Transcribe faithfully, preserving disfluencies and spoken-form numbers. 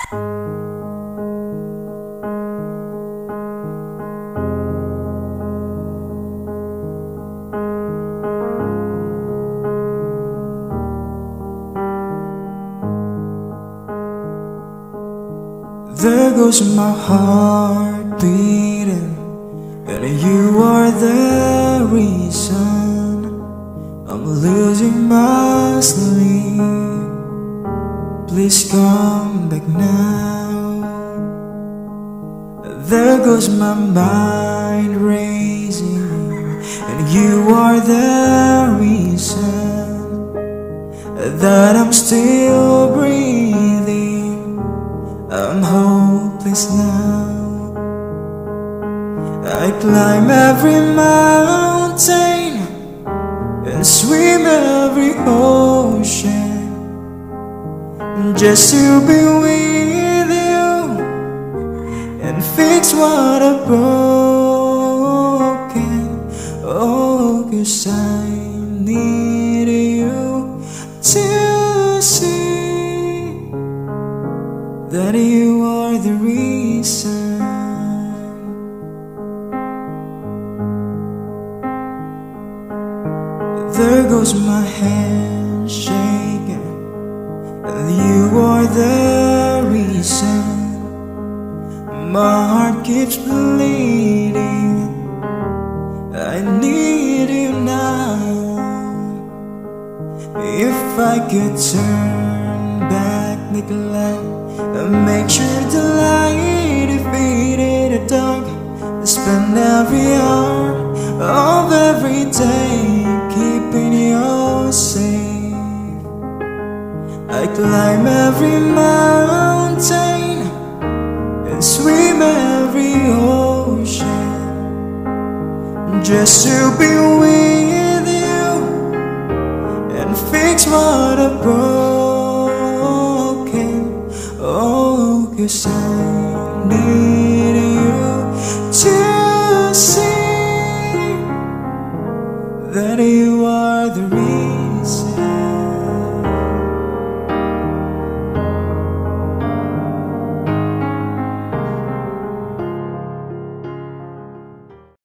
There goes my heart beating, and you are the reason I'm losing my sleep. Please come back now. There goes my mind racing, and you are the reason that I'm still breathing. I'm hopeless now. I climb every mountain and swim every ocean just to be with you and fix what I've broken. Oh, 'cause I need you to see that you are the reason. There goes my hand shaking, and you are the reason my heart keeps bleeding. I need you now. If I could turn back the clock and make sure the light defeated the dark, spend every hour of every day keeping you safe. I climb every mountain and swim every ocean just to be with you and fix what I've broken. Oh, 'cause I need